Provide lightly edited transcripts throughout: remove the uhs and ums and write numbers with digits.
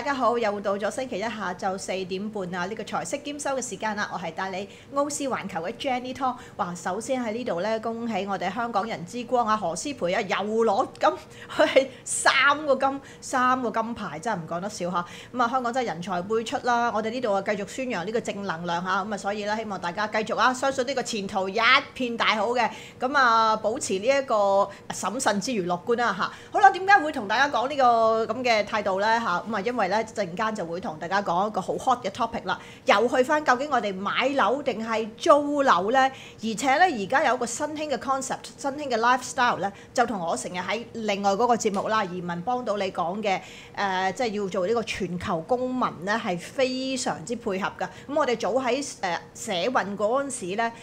大家好，又到咗星期一下晝4點半啊！呢個財息兼收嘅時間啦，我係帶你歐視環球嘅 Jenny Tong。哇！首先喺呢度咧，恭喜我哋香港人之光啊何詩蓓啊，又攞金，佢係三個金牌，真係唔講得少嚇。咁啊，香港真係人才輩出啦！我哋呢度啊繼續宣揚呢個正能量嚇，咁啊所以咧希望大家繼續啊，相信呢個前途一片大好嘅。咁啊，保持呢一個審慎之餘樂觀啦嚇。好啦，點解會同大家講呢個咁嘅態度咧嚇？咁啊，因為咧陣間就會同大家講一個好 hot 嘅 topic 啦，又去翻究竟我哋買樓定係租樓咧？而且咧而家有一個新興嘅 concept、新興嘅 lifestyle 咧，就同我成日喺另外嗰個節目啦，移民幫到你講嘅即係要做呢個全球公民咧，係非常之配合㗎。咁我哋早喺社運嗰陣時咧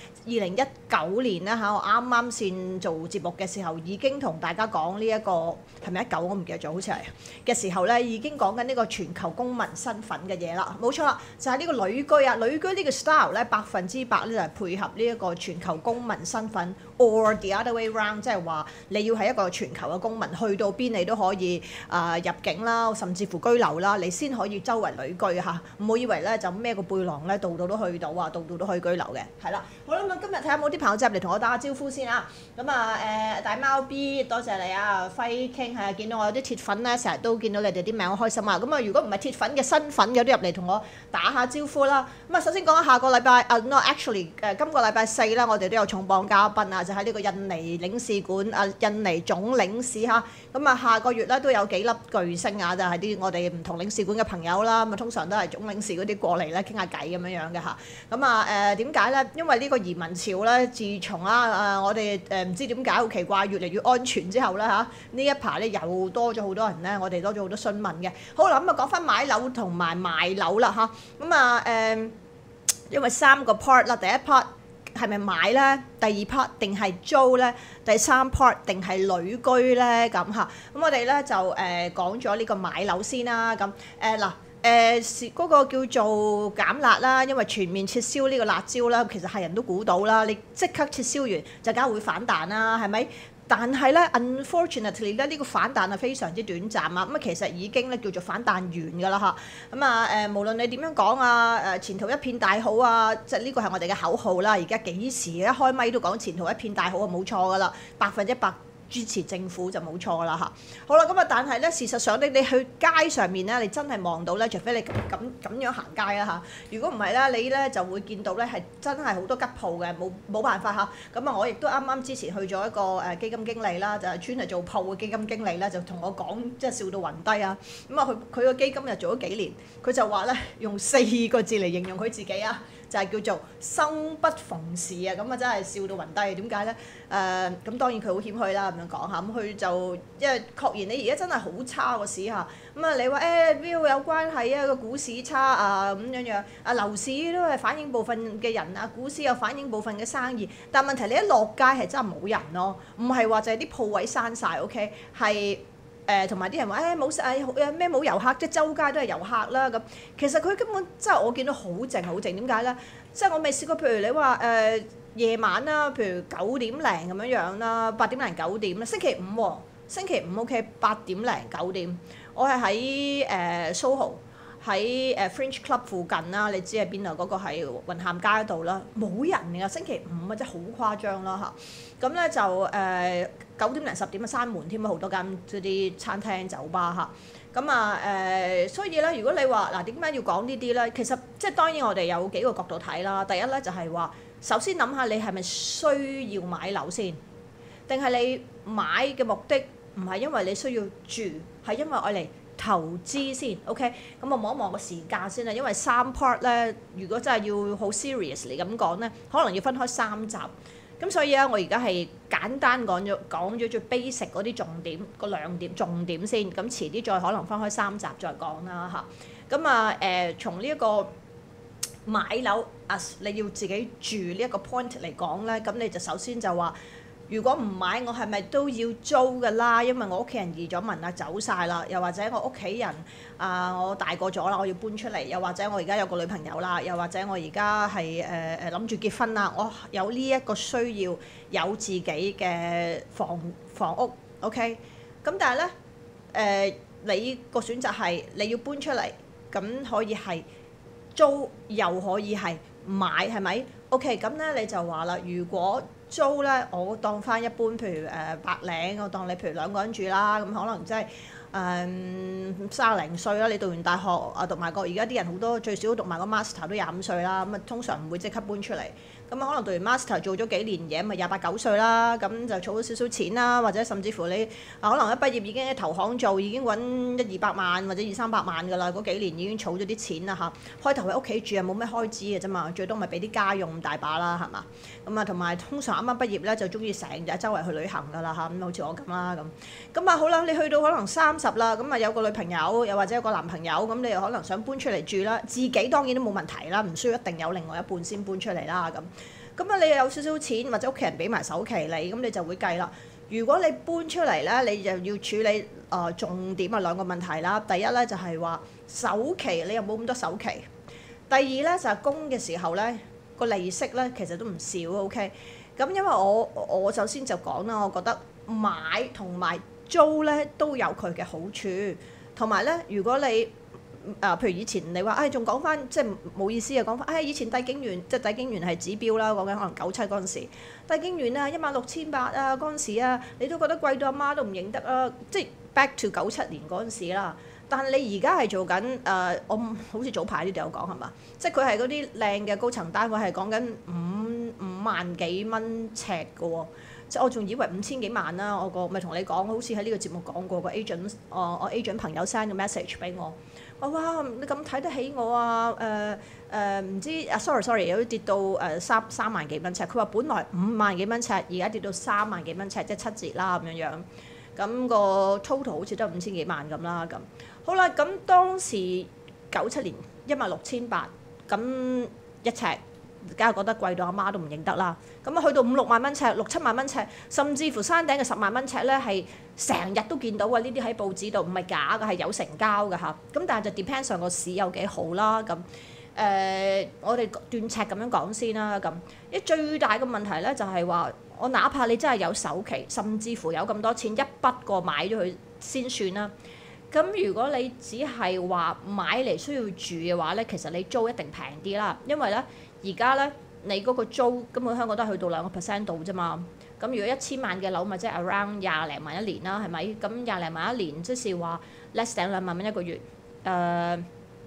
，2019年啦嚇，我啱啱先做節目嘅時候，已經同大家講呢一個係咪19我唔記得咗，好似係嘅時候咧，已經講緊呢個全球公民身份嘅嘢啦，冇錯啦，就係呢個旅居啊，旅居呢個 style 咧100%咧就係配合呢一個全球公民身份 ，or the other way round， 即係話你要係一個全球嘅公民，去到邊你都可以入境啦，甚至乎居留啦，你先可以周圍旅居嚇，唔好以為咧就孭個背囊咧度度都去到啊，度度都可以居留嘅，係啦，好啦咁今日睇下有冇啲朋友入嚟同我打下招呼先啊，咁啊大貓 B 多謝你啊，輝傾係啊，見到我有啲鐵粉咧，成日都見到你哋啲名好開心啊，咁啊如果唔係鐵粉嘅新粉有啲入嚟同我打下招呼啦，咁啊首先講下下個禮拜actually 今個禮拜4啦，我哋都有重磅嘉賓啊，就喺呢個印尼領事館印尼總領事嚇，咁啊下個月咧都有幾粒巨星啊，就係啲我哋唔同領事館嘅朋友啦，咁啊通常都係總領事嗰啲過嚟咧傾下偈咁樣樣嘅嚇，咁啊點解咧？因為呢個移民潮咧，自從我哋唔知點解好奇怪，越嚟越安全之後咧嚇，呢一排咧又多咗好多人咧，我哋多咗好多詢問嘅。好啦，咁啊講翻買樓同埋賣樓啦嚇，咁啊因為3個 part 啦，第一 part 係咪買咧？第二 part 定係租咧？第三 part 定係旅居咧？咁嚇，咁我哋咧就講咗呢個買樓先啦。咁嗱。嗰個叫做減辣啦，因為全面撤銷呢個辣椒啦，其實係人都估到啦。你即刻撤銷完就梗係會反彈啦，係咪？但係咧 ，unfortunately 咧，呢個反彈係非常之短暫啊。咁啊，其實已經咧叫做反彈完㗎啦嚇。咁啊無論你點樣講啊，前途一片大好啊，即係呢個係我哋嘅口號啦。而家幾時一開咪都講前途一片大好啊，冇錯㗎啦，100%。支持政府就冇錯啦嚇。好啦，咁啊，但係咧，事實上你去街上面咧，你真係望到咧，除非你咁樣行街啦嚇。如果唔係咧，你咧就會見到咧係真係好多吉鋪嘅，冇辦法嚇。咁啊，我亦都啱啱之前去咗一個基金經理啦，就係專係做鋪嘅基金經理咧，就同我講，即係笑到暈低啊。咁啊，佢個基金又做咗幾年，佢就話咧用4個字嚟形容佢自己啊。就係叫做生不逢時啊！咁啊真係笑到暈低。點解咧？咁當然佢好謙虛啦，咁樣講下。咁佢就因為確然你而家真係好差個市嚇。咁啊你話邊個有關係啊？個股市差啊咁樣樣。樓市都係反映部分嘅人啊，股市又反映部分嘅生意。但問題你一落街係真係冇人咯，唔係話就係啲鋪位閂晒 OK 係。同埋啲人話冇咩冇遊客，即係周街都係遊客啦咁。其實佢根本真係我見到好靜好靜，點解咧？即係我未試過，譬如你話夜晚啦，譬如9點零咁樣樣啦，8點零9點啦，星期五喎，星期五 OK 8點零9點，我係喺SoHo 喺Fringe Club 附近啦，你知係邊度？嗰個係雲咸街度啦，冇人㗎，星期五啊，真係好誇張啦嚇。咁咧就9點零10點啊閂門添啊，好多間嗰啲餐廳酒吧嚇。咁啊所以咧，如果你話嗱點解要講呢啲咧？其實即係當然我哋有幾個角度睇啦。第一咧就係話，首先諗下你係咪需要買樓先，定係你買嘅目的唔係因為你需要住，係因為愛嚟投資先 ，OK？咁我望一望個時間先啦，因為3 part 咧，如果真係要好 seriously 咁講咧，可能要分開3集。咁所以啊，我而家係簡單講咗最 basic 嗰啲重點，個2點重點先。咁遲啲再可能分開3集再講啦嚇。咁啊從呢一個買樓你要自己住呢一個 point 嚟講咧，咁你就首先就話。如果唔買，我係咪都要租㗎啦？因為我屋企人移咗民啊，走晒啦。又或者我屋企人我大個咗啦，我要搬出嚟。又或者我而家有個女朋友啦。又或者我而家係諗住結婚啦。我有呢一個需要有自己嘅房屋，OK？咁但係咧你個選擇係你要搬出嚟，咁可以係租又可以係買，係咪？OK，咁咧你就話啦，如果租咧，我當翻一般，譬如白領，我當你譬如兩個人住啦，咁可能即係30零歲啦，你讀完大學啊，讀埋個而家啲人好多最少讀埋個 master 都25歲啦，咁啊通常唔會即刻搬出嚟。咁可能讀完 master 做咗幾年嘢，咪28、9歲啦，咁就儲咗少少錢啦，或者甚至乎你可能一畢業已經喺投行做，已經揾100-200萬或者200-300萬㗎啦，嗰幾年已經儲咗啲錢啦嚇。開頭喺屋企住又冇咩開支嘅啫嘛，最多咪俾啲家用大把啦，係嘛？咁啊同埋通常啱啱畢業咧就中意成日周圍去旅行㗎啦嚇，咁好似我咁啦咁。咁啊好啦，你去到可能30啦，咁啊有個女朋友又或者有個男朋友，咁你又可能想搬出嚟住啦，自己當然都冇問題啦，唔需要一定有另外一半先搬出嚟啦咁。咁啊，你又有少少錢或者屋企人俾埋首期你，咁你就會計啦。如果你搬出嚟咧，你就要處理重點啊兩個問題啦。第一咧就係話首期你又冇咁多首期。第二咧就係供嘅時候咧個利息咧其實都唔少 OK。咁因為我首先就講啦，我覺得買同埋租咧都有佢嘅好處，同埋咧如果你譬如以前你話，仲講翻即係冇意思啊，講翻，以前帝景園即係帝景園係指標啦，講緊可能97嗰陣時，帝景園啊16800啊嗰陣時啊，你都覺得貴到阿媽都唔認得啊，即係 back to 97年嗰陣時啦。但係你而家係做緊我好似早排呢度有講係嘛？即係佢係嗰啲靚嘅高層單位係講緊五萬幾蚊尺嘅喎。即係我仲以為5000幾萬啦，我咪同你講，好似喺呢個節目講過個 agent，我 agent 朋友 send 個 message 俾我，哇你咁睇得起我啊唔知sorry 有啲跌到3萬幾蚊尺，佢話本來5萬幾蚊尺，而家跌到3萬幾蚊尺，即係7折啦咁樣樣，咁個 total 好似都係5000幾萬咁啦咁。好啦，咁當時97年16800咁一尺。梗係覺得貴到阿媽都唔認得啦，咁啊去到5-6萬蚊尺、6-7萬蚊尺，甚至乎山頂嘅10萬蚊尺咧，係成日都見到啊！呢啲喺報紙度唔係假嘅，係有成交嘅嚇。咁但係就 depend 上個市有幾好啦。咁我哋斷尺咁樣講先啦。咁一最大嘅問題咧就係話，我哪怕你真係有首期，甚至乎有咁多錢一筆過買咗佢先算啦。咁如果你只係話買嚟需要住嘅話咧，其實你租一定平啲啦，因為咧。而家咧，你嗰個租根本香港都係去到2% 度啫嘛。咁如果1000萬嘅樓，咪即係 around 20零萬一年啦，係咪？咁20零萬一年，即係話 less than 2萬蚊一個月，around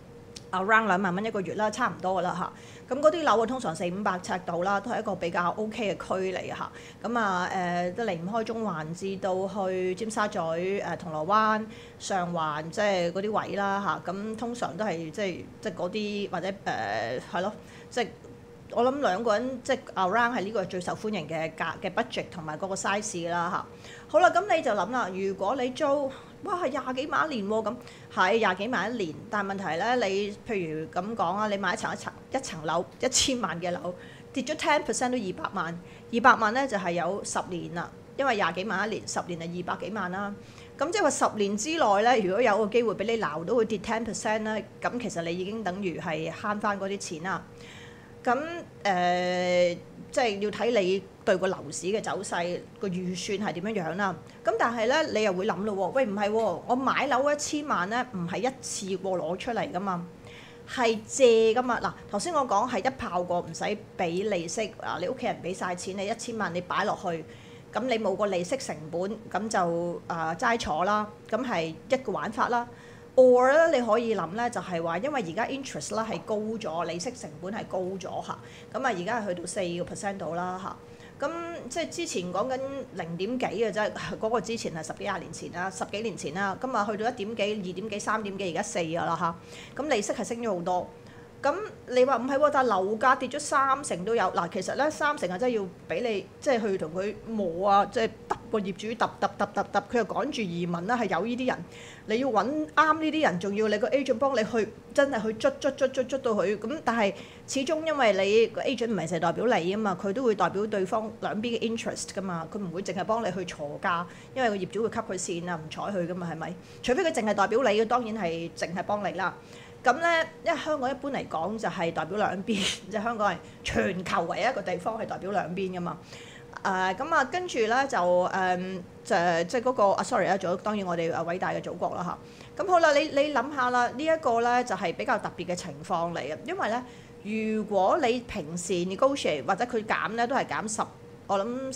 2萬蚊一個月啦，差唔多噶啦嚇。咁嗰啲樓啊，通常400-500尺度啦，都係一個比較 OK 嘅區嚟嚇。咁啊都離唔開中環至到去尖沙咀、銅鑼灣、上環，即係嗰啲位啦嚇。咁通常都係即係嗰啲或者係咯。即係我諗兩個人即係 around 係呢個最受歡迎嘅budget 同埋嗰個 size 啦嚇。好啦，咁你就諗啦，如果你租哇係20幾萬一年喎，咁係20幾萬一年，但係問題咧，你譬如咁講啊，你買一層樓1000萬嘅樓，跌咗10% 都200萬，200萬咧就係有10年啦，因為20幾萬一年，10年係200幾萬啦。咁即係話10年之內咧，如果有個機會俾你撈到佢跌10% 咧，咁其實你已經等於係慳翻嗰啲錢啦。咁即係要睇你對個樓市嘅走勢個預算係點樣樣啦。咁但係咧，你又會諗咯喎，喂唔係喎，我買樓1000萬咧，唔係一次過攞出嚟噶嘛，係借噶嘛。嗱，頭先我講係一炮過唔使俾利息，你屋企人俾晒錢你1000萬你擺落去，咁你冇個利息成本，咁就齋坐啦。咁係一個玩法啦。or 咧你可以諗咧，就係話因為而家 interest 啦係高咗，利息成本係高咗嚇，咁啊而家係去到4% 度啦嚇，咁即係之前講緊0點幾嘅啫，嗰個之前係10幾20年前啦，10幾年前啦，咁啊去到1點幾、2點幾、3點幾，而家4㗎啦嚇，咁利息係升咗好多。咁你話唔係喎，但係樓價跌咗30%都有嗱，其實咧30%啊真係要俾你即係去同佢磨啊，即係揼個業主揼，佢又趕住移民啦，係有呢啲人，你要揾啱呢啲人，仲要你個 agent 幫你去真係去捽到佢，咁但係始終因為你個 agent 唔係淨係代表你啊嘛，佢都會代表對方兩邊嘅 interest 噶嘛，佢唔會淨係幫你去鋤價，因為個業主會吸佢線啊，唔睬佢噶嘛，係咪？除非佢淨係代表你，當然係淨係幫你啦。咁咧，因為香港一般嚟講就係代表兩邊，即係香港係全球唯一一個地方係代表兩邊噶嘛。 咁啊，跟住咧就即係嗰個sorry啊，仲有當然我哋偉大嘅祖國啦嚇。咁好啦，你諗下啦，呢一個咧就係比較特別嘅情況嚟嘅，因為咧如果你平時 negotiate 或者佢減咧都係減10，我諗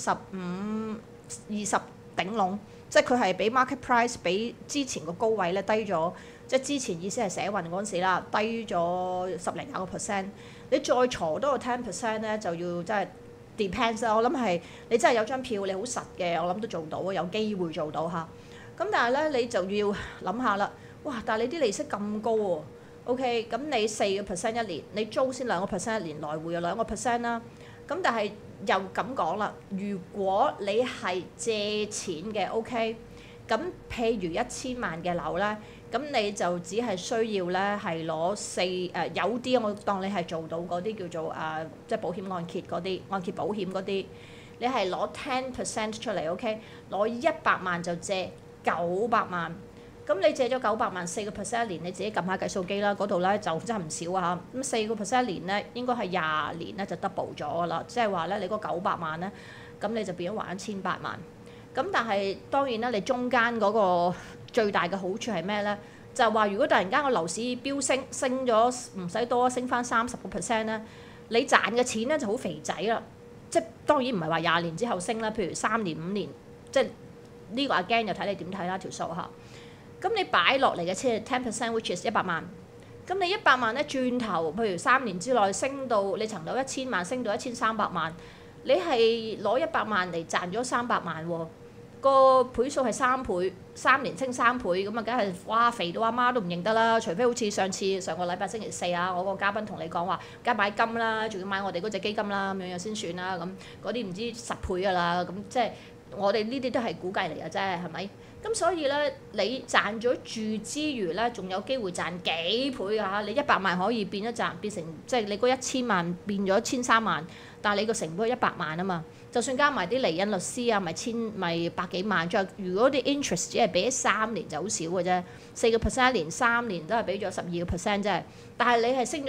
15、20頂籠，即係佢係比 market price 比之前個高位咧低咗，即係之前意思係社運嗰陣時啦，低咗10%。你再坐多個10% 咧，就要真係 depends 啦。我諗係你真係有張票，你好實嘅，我諗都做到，有機會做到嚇。咁但係咧，你就要諗下啦。哇！但係你啲利息咁高喎，OK，咁你4%一年，你租先2%一年，來回又2%啦。咁但係又咁講啦，如果你係借錢嘅 OK，咁譬如1000萬嘅樓咧。咁你就只係需要咧係攞有啲我當你係做到嗰啲叫做即係保險按揭嗰啲按揭保險嗰啲，你係攞10% 出嚟 OK，攞100萬就借900萬，咁你借咗900萬4%一年，你自己撳下計數機啦，嗰度咧就真係唔少啊嚇，咁4%一年咧應該係20年咧就 double 咗㗎啦，即係話咧你嗰900萬咧，咁你就變咗還1800萬，咁但係當然啦，你中間嗰個最大嘅好處係咩咧？就係話，如果突然間個樓市飆升咗唔使多，升翻30%咧，你賺嘅錢咧就好肥仔啦。即係當然唔係話20年之後升啦，譬如3年5年，即係呢個again又睇你點睇啦條數嚇。咁你擺落嚟嘅錢係10%，which is 100萬。咁你100萬咧轉頭，譬如3年之內升到你層樓1000萬，升到1300萬，你係攞100萬嚟賺咗300萬喎。個倍數係3倍，3年升3倍，咁啊，梗係哇肥到阿媽都唔認得啦！除非好似上個禮拜星期4啊，我個嘉賓同你講話，梗係買金啦，仲要買我哋嗰隻基金啦，咁樣樣先算啦。咁嗰啲唔知10倍㗎啦，咁即係我哋呢啲都係估計嚟嘅啫，係咪？咁所以咧，你賺咗住之餘咧，仲有機會賺幾倍㗎嚇！你100萬可以變成即係你嗰1000萬變咗1300萬，但係你個成本係100萬啊嘛。就算加埋啲離印律師啊，咪百幾萬。再如果啲 interest 只係俾3年就好少嘅啫，4%一年，3年都係俾咗12%啫。但係你係升咗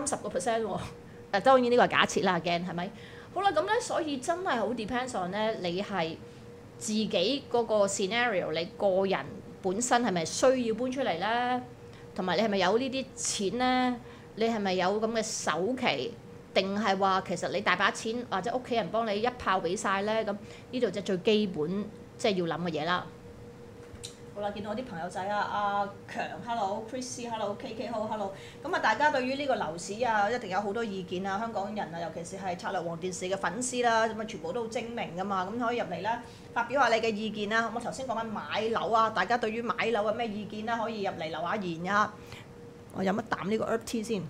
30%喎。當然呢個係假設啦，again係咪？好啦，咁咧，所以真係好 depends on 咧，你係自己嗰個 scenario，你個人本身係咪需要搬出嚟咧？同埋你係咪有呢啲錢咧？你係咪有咁嘅首期？定係話其實你大把錢或者屋企人幫你一炮俾晒咧？咁呢度就最基本即係要諗嘅嘢啦。好啦，見到我啲朋友仔啊，阿強 ，hello，Chris，hello，KK 好 ，hello。咁啊，大家對於呢個樓市啊，一定有好多意見啊。香港人啊，尤其是係策略王電視嘅粉絲啦，咁啊全部都好精明噶嘛，咁可以入嚟啦，發表下你嘅意見啦。我頭先講緊買樓啊，大家對於買樓有咩意見啦？可以入嚟留下言啊。我飲一啖呢個 herb tea 先。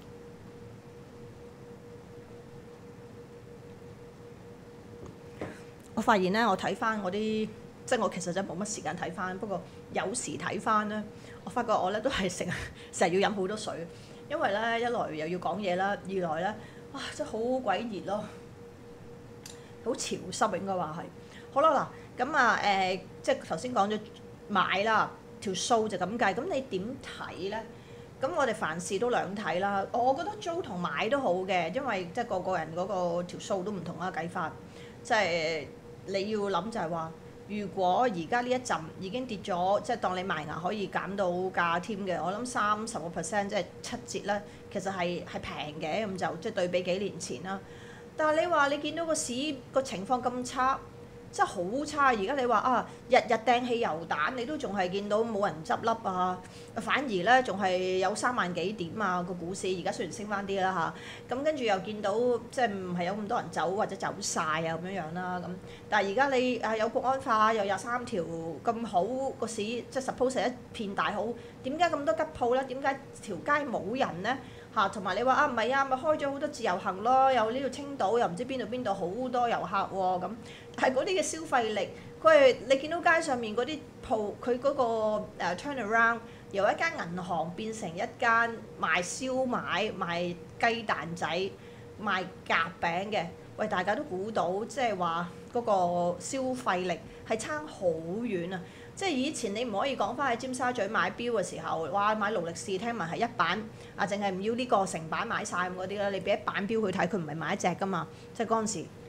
我發現咧，我睇翻我啲，即係我其實真係冇乜時間睇翻，不過有時睇翻咧，我發覺我咧都係成日要飲好多水，因為咧一來又要講嘢啦，二來咧，哇真係好鬼熱咯，好潮濕應該話係。好啦嗱，咁啊即係頭先講咗買啦，條數就咁計，咁你點睇咧？咁我哋凡事都兩睇啦，我覺得租同買都好嘅，因為即係個人嗰個條數都唔同啦，計法，即係。你要諗就係話，如果而家呢一陣已經跌咗，即係當你賣牙可以減到價添嘅，我諗30%即係7折咧，其實係平嘅，咁就即係對比幾年前啦。但係你話你見到個市個情況咁差，真係好差。而家你話啊，日日掟汽油彈，你都仲係見到冇人執笠啊，反而咧仲係有3萬幾點啊個股市。而家雖然升翻啲啦嚇，咁跟住又見到即係唔係有咁多人走或者走晒啊咁樣樣啦咁。但係而家你有國安法又23條咁好個市，即係 suppose 係一片大好，點解咁多吉鋪咧？點解條街冇人咧？嚇，同埋你話啊唔係啊，咪開咗好多自由行咯，又呢度青島又唔知邊度好多遊客喎咁。但係嗰啲嘅消費力，佢係你見到街上面嗰啲鋪，佢嗰個turnaround 由一間銀行變成一間賣燒賣、賣雞蛋仔、賣夾餅嘅。喂，大家都估到，即係話嗰個消費力係差好遠啊！即係以前你唔可以講翻喺尖沙咀買錶嘅時候，哇買勞力士聽聞係一版啊，淨係唔要呢個成版買晒咁嗰啲啦。你俾一版錶佢睇，佢唔係買一隻噶嘛。即係嗰陣時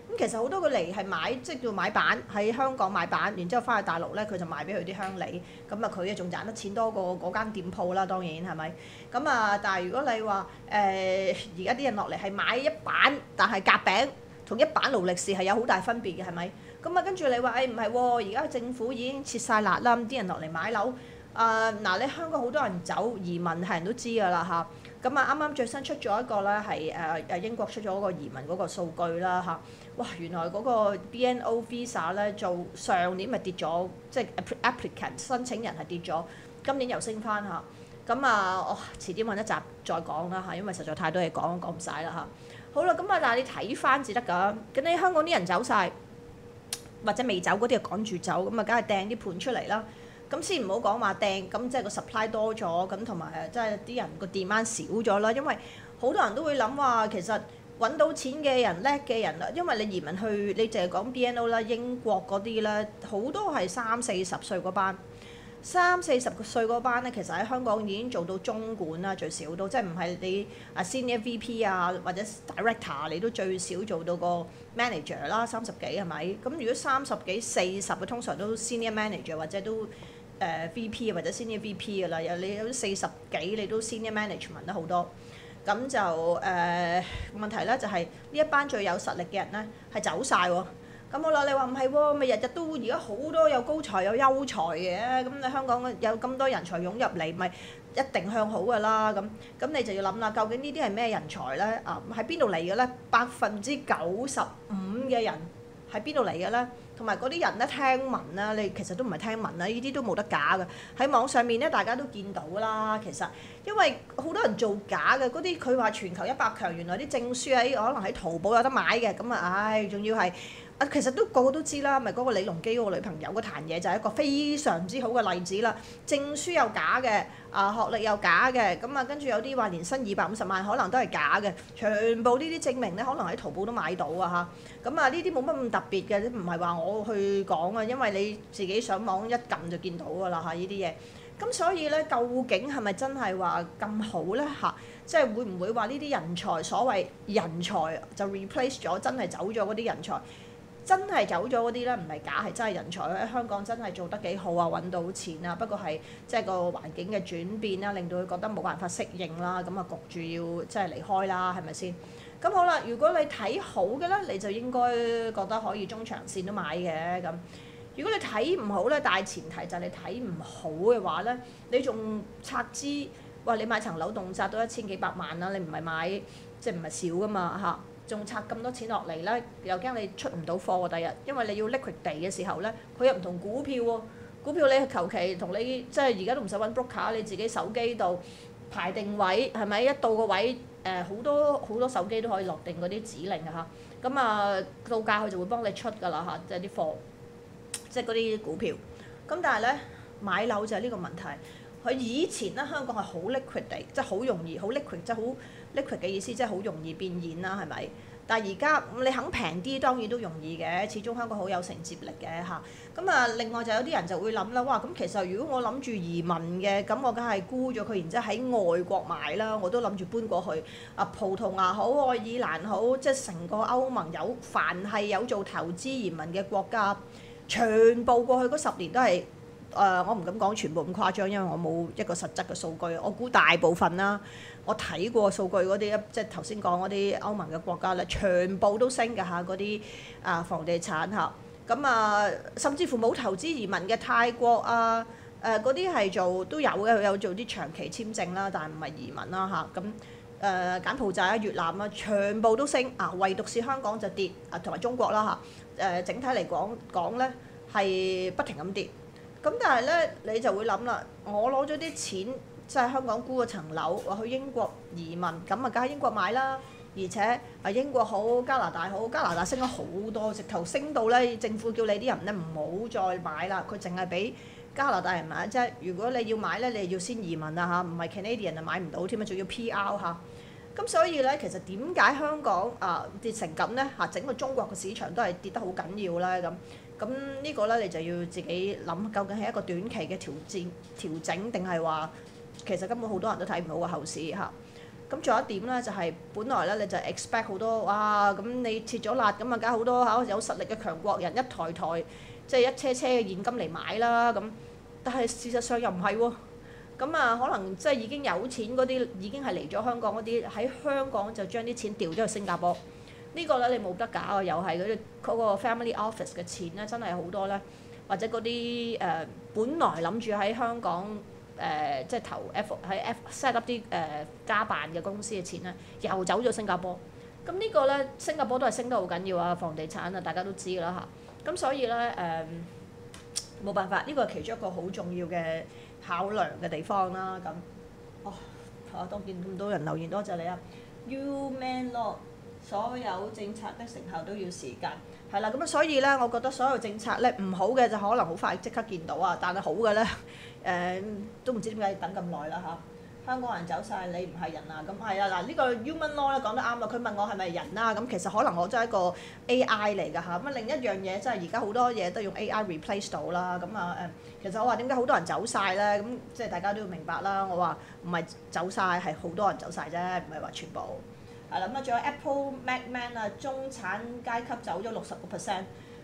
咁其實好多佢嚟係買即係叫買板喺香港買板，然之後翻去大陸咧佢就賣俾佢啲鄉里，咁啊佢仲賺得錢多過嗰間店鋪啦，當然係咪？咁啊，但係如果你話而家啲人落嚟係買一板，但係夾餅同一板勞力士係有好大分別嘅，係咪？咁啊跟住你話唔係喎，而家政府已經切晒辣啦，咁啲人落嚟買樓。嗱，你香港好多人走移民係人都知㗎啦嚇，咁啊啱啱最新出咗一個咧係英國出咗嗰個移民嗰個數據啦嚇，哇原來嗰個 BNO Visa 咧做上年咪跌咗，即係 applicant 申請人係跌咗，今年又升翻嚇，咁啊我遲啲揾一集再講啦嚇，因為實在太多嘢講唔晒啦嚇。好啦，咁啊但係你睇翻至得㗎，咁你香港啲人走晒，或者未走嗰啲就趕住走，咁啊梗係掟啲盤出嚟啦。咁先唔好講話掟，咁即係個 supply 多咗，咁同埋即係啲人個 demand 少咗啦。因為好多人都會諗話，其實揾到錢嘅人叻嘅人啦，因為你移民去，你淨係講 BNO 啦，英國嗰啲咧，好多係30-40歲嗰班，30-40歲嗰班咧，其實喺香港已經做到中管啦，最少都即係唔係你senior VP 啊或者 director， 你都最少做到個 manager 啦，30幾係咪？咁如果30幾40嘅通常都 senior manager 或者都VP 或者 senior VP 㗎啦，你有40幾你都 senior management 得好多，咁就問題咧就係呢一班最有實力嘅人咧係走晒喎。咁好啦，你話唔係喎，咪日日都而家好多有高才有優才嘅，咁你香港有咁多人才湧入嚟，咪一定向好㗎啦。咁你就要諗啦，究竟呢啲係咩人才咧？喺邊度嚟嘅咧？95%嘅人喺邊度嚟嘅咧？同埋嗰啲人咧聽聞啦，你其實都唔係聽聞啦，呢啲都冇得假嘅。喺網上面咧，大家都見到啦。其實因為好多人造假嘅，嗰啲佢話全球100強，原來啲證書可能喺淘寶有得買嘅，咁啊仲要係。其實都個個都知啦，咪嗰個李龍基嗰個女朋友嗰壇嘢就係一個非常之好嘅例子啦。證書又假嘅，學歷又假嘅，咁啊跟住有啲話年薪250萬可能都係假嘅，全部呢啲證明咧可能喺淘寶都買到啊嚇。咁啊呢啲冇乜咁特別嘅，唔係話我去講啊，因為你自己上網一撳就見到㗎啦嚇呢啲嘢。咁所以咧，究竟係咪真係話咁好咧嚇？即係會唔會話呢啲人才所謂人才就 replace 咗真係走咗嗰啲人才？真係走咗嗰啲咧，唔係假，係真係人才喺香港真係做得幾好啊，揾到錢啊。不過係即係個環境嘅轉變啦，令到佢覺得冇辦法適應啦，咁啊焗住要即係離開啦，係咪先？咁好啦，如果你睇好嘅咧，你就應該覺得可以中長線都買嘅咁。如果你睇唔好咧，大前提就係你睇唔好嘅話咧，你仲拆資，哇！你買層樓動輒都1000幾百萬啦，你唔係買即係唔係少噶嘛嚇？仲拆咁多錢落嚟咧，又驚你出唔到貨喎。第日，因為你要 liquid 地嘅時候咧，佢又唔同股票喎。股票你求其同你即係而家都唔使揾 broker，你自己手機度排定位係咪？一到個位好多手機都可以落定嗰啲指令嘅嚇。咁啊到價佢就會幫你出㗎啦嚇，即係啲貨，即係嗰啲股票。咁但係咧買樓就係呢個問題。佢以前咧香港係好 liquid 地，即係好容易，好 liquid 即係好 liquid 嘅意思，即係好容易變現啦，係咪？但係而家你肯平啲，當然都容易嘅。始終香港好有承接力嘅嚇。咁啊，另外就有啲人就會諗啦，哇！咁其實如果我諗住移民嘅，咁我梗係沽咗佢，然之後喺外國買啦。我都諗住搬過去。葡萄牙好，愛爾蘭好，即係成個歐盟凡係有做投資移民嘅國家，全部過去嗰10年都係。我唔敢講全部咁誇張，因為我冇一個實質嘅數據。我估大部分啦，我睇過數據嗰啲，即係頭先講嗰啲歐盟嘅國家咧，全部都升㗎嚇，嗰啲房地產嚇。咁甚至乎冇投資移民嘅泰國嗰啲係做都有嘅，佢有做啲長期簽證啦，但係唔係移民啦嚇。咁柬埔寨越南全部都升唯獨是香港就跌同埋中國啦嚇。整體嚟講咧係不停咁跌。咁但係咧，你就會諗啦，我攞咗啲錢，即係香港沽嗰層樓，話去英國移民，咁梗係英國買啦。而且英國好，加拿大好，加拿大升咗好多，直頭升到咧，政府叫你啲人咧唔好再買啦，佢淨係俾加拿大人買啫。如果你要買咧，你要先移民啊嚇，唔係 Canadian 就買唔到添啊，仲要 PR 嚇。咁所以咧，其實點解香港跌成咁咧嚇？整個中國嘅市場都係跌得好緊要啦咁。咁呢個咧，你就要自己諗，究竟係一個短期嘅調整，定係話其實根本好多人都睇唔到個後市嚇。 咁仲有一點咧，就係、本來咧你就 expect 好多哇，咁你切咗辣咁啊，梗係好多有實力嘅強國人一台台即係一車車嘅現金嚟買啦咁。但係事實上又唔係喎。咁啊，可能即係已經有錢嗰啲，已經係嚟咗香港嗰啲，喺香港就將啲錢調咗去新加坡。呢個咧你冇得假啊，又係嗰個 family office 嘅錢咧，真係好多咧，或者嗰啲本來諗住喺香港即係投 set up 啲家辦嘅公司嘅錢咧，又走咗新加坡。咁呢個咧，新加坡都係升得好緊要啊，房地產啊，大家都知㗎啦嚇。咁所以咧冇辦法，呢個係其中一個好重要嘅考量嘅地方啦。咁當見咁多人留言，多謝你啊。You man law， 所有政策的成效都要時間。係啦，咁所以咧，我覺得所有政策咧唔好嘅就可能好快即刻見到啊，但係好嘅咧都唔知點解要等咁耐啦嚇。香港人走晒，你唔係人啊！咁係啊，嗱呢個 human law 咧講得啱啊！佢問我係咪人啊？咁其實可能我真係一個 AI 嚟㗎嚇。咁另一樣嘢即係而家好多嘢都用 AI replace 到啦。咁其實我話點解好多人走晒咧？咁即係大家都要明白啦。我話唔係走晒，係好多人走晒啫，唔係話全部。係啦，咁仲有 Apple Macman 啊，中產階級走咗60%。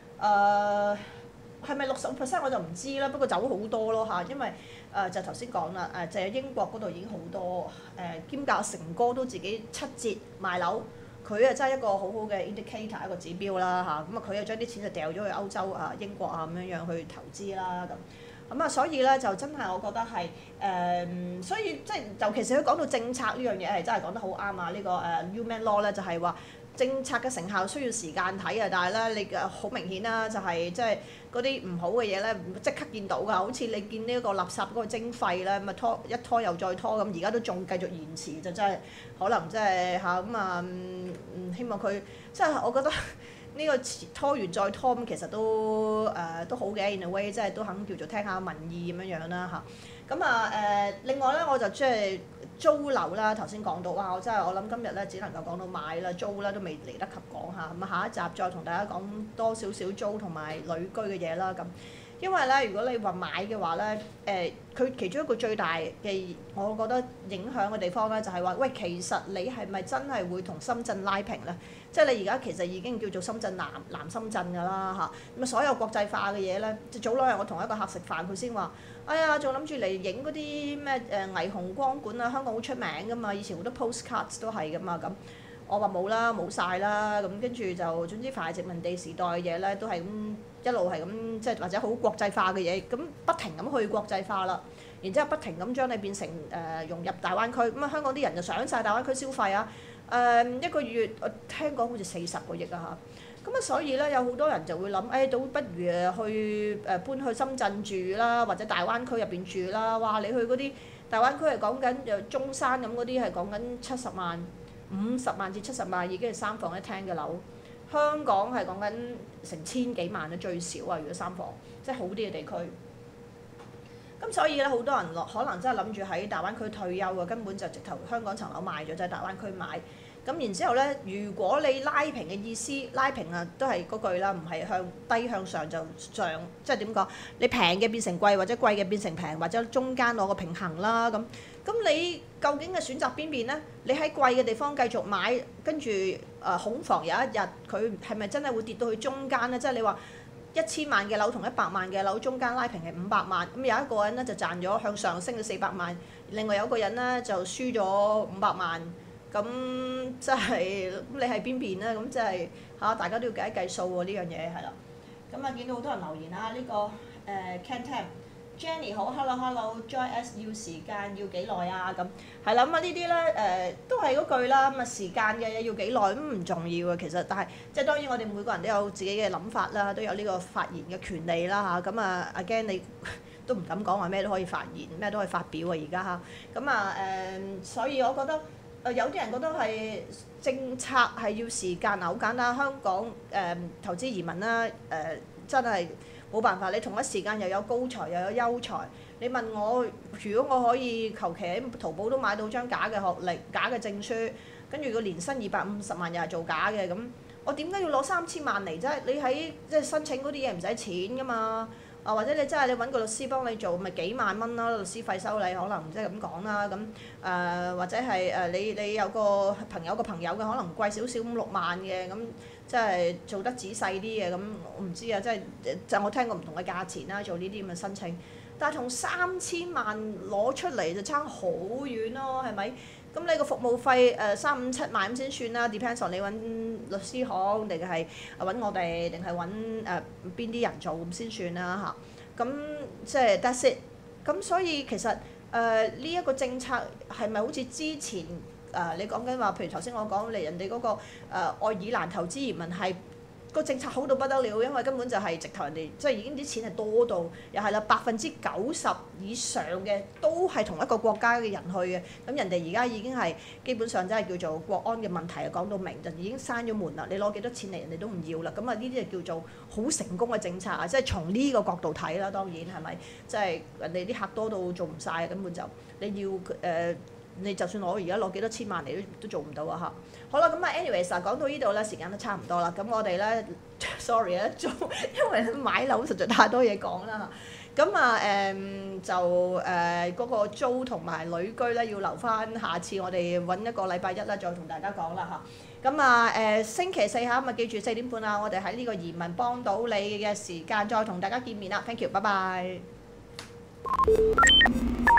係咪60%我就唔知啦，不過走好多咯嚇，因為就頭先講啦，就係英國嗰度已經好多兼夾成哥都自己7折賣樓，佢真係一個好好嘅 indicator 一個指標啦嚇，咁佢又將啲錢就掉咗去歐洲英國咁樣去投資啦咁所以咧就真係我覺得係所以即係尤其是佢講到政策呢樣嘢係真係講得好啱啊！呢個human law 咧就係話。政策嘅成效需要時間睇啊，但係咧你好明顯啦，就係即係嗰啲唔好嘅嘢咧，唔即刻見到㗎。好似你見呢一個垃圾嗰個徵費咧，咁啊一拖又再拖咁，而家都仲繼續延遲，就真係可能即係希望佢即係我覺得呢個拖完再拖咁，其實都好嘅 in a way，即係都肯叫做聽下民意咁樣啦嚇。咁另外咧我就即係。租樓啦，頭先講到哇！我諗今日咧只能夠講到買啦，租啦都未嚟得及講下。咁下一集再同大家講多少少租同埋旅居嘅嘢啦咁。因為咧，如果你話買嘅話咧，佢其中一個最大嘅我覺得影響嘅地方咧，就係話喂，其實你係咪真係會同深圳拉平咧？即係你而家其實已經叫做深圳南深圳㗎啦嚇。咁所有國際化嘅嘢咧，早兩日我同一個客食飯，佢先話。哎呀，仲諗住嚟影嗰啲咩霓虹光管啊，香港好出名㗎嘛，以前好多 postcards 都係㗎嘛咁。我話冇啦，冇晒啦，咁跟住就總之凡係殖民地時代嘅嘢咧，都係咁一路係咁，即係或者好國際化嘅嘢，咁不停咁去國際化啦。然之後不停咁將你變成融入大灣區，咁香港啲人就上晒大灣區消費啊。一個月我聽講好似40個億啊嚇。咁所以咧有好多人就會諗，倒不如去搬去深圳住啦，或者大灣區入邊住啦。哇！你去嗰啲大灣區係講緊中山咁嗰啲係講緊70萬、50萬至70萬已經係3房1廳嘅樓。香港係講緊成千幾萬啊最少啊，如果3房，即係好啲嘅地區。咁所以咧好多人可能真係諗住喺大灣區退休啊，根本就直頭香港層樓賣咗，就喺大灣區買。咁然之後咧，如果你拉平嘅意思，拉平都係嗰句啦，唔係向低向上就上，即係點講？你平嘅變成貴，或者貴嘅變成平，或者中間攞個平衡啦咁。咁你究竟嘅選擇邊邊咧？你喺貴嘅地方繼續買，跟住恐防有一日佢係咪真係會跌到去中間咧？即係你話1000萬嘅樓同100萬嘅樓中間拉平係500萬，咁有一個人咧就賺咗向上升咗400萬，另外有一個人咧就輸咗500萬。咁即係你係邊邊咧？咁即係大家都要計一計數喎，呢樣嘢係啦。咁見到好多人留言啊，呢個Ken Tam Jenny 好 hello Joy S 要時間要幾耐啊？咁係啦，咁呢啲咧都係嗰句啦。咁時間嘅嘢要幾耐咁唔重要啊，其實，但係即係當然我哋每個人都有自己嘅諗法啦，都有呢個發言嘅權利啦嚇。咁again 你都唔敢講話咩都可以發言，咩都可以發表啊而家嚇。咁所以我覺得。有啲人覺得係政策係要時間好簡單。香港投資移民啦真係冇辦法。你同一時間又有高才又有優才。你問我，如果我可以求其喺淘寶都買到張假嘅學歷、假嘅證書，跟住個年薪250萬又係做假嘅，咁我點解要攞3000萬嚟啫？你喺即係申請嗰啲嘢唔使錢㗎嘛？ 或者你真係你揾個律師幫你做，咪幾萬蚊啦，律師費收你可能即係咁講啦。咁或者係你有個朋友嘅可能貴少少5-6萬嘅，咁即係做得仔細啲嘅，咁我唔知啊，即係就我聽過唔同嘅價錢啦，做呢啲咁嘅申請。但係同3000萬攞出嚟就差好遠咯，係咪？咁你個服務費3-5-7萬咁先算啦 ，depends on 你揾律師行定係揾我哋，定係揾邊啲人做咁先算啦嚇。咁即係 that's it。咁所以其實呢一個政策係咪好似之前你講緊話，譬如頭先我講嚟人哋嗰個愛爾蘭投資移民係？個政策好到不得了，因為根本就係直頭人哋即係已經啲錢係多到，又係啦90%以上嘅都係同一個國家嘅人去嘅，咁人哋而家已經係基本上真係叫做國安嘅問題啊，講到明就已經閂咗門啦，你攞幾多錢嚟人哋都唔要啦，咁啊呢啲就叫做好成功嘅政策啊，即係從呢個角度睇啦，當然係咪？即係人哋啲客多到做唔晒，根本就你要你就算我而家攞幾多千萬嚟都做唔到啊嚇！好啦，咁啊，anyways 講到呢度咧，時間都差唔多啦。咁我哋咧，sorry 啊，因為買樓實在太多嘢講啦嚇。咁啊嗰個租同埋旅居咧，要留翻下次我哋揾一個禮拜一啦，再同大家講啦嚇。咁啊星期四嚇，咁啊記住4點半啊，我哋喺呢個移民幫到你嘅時間再同大家見面啦。Thank you，拜拜。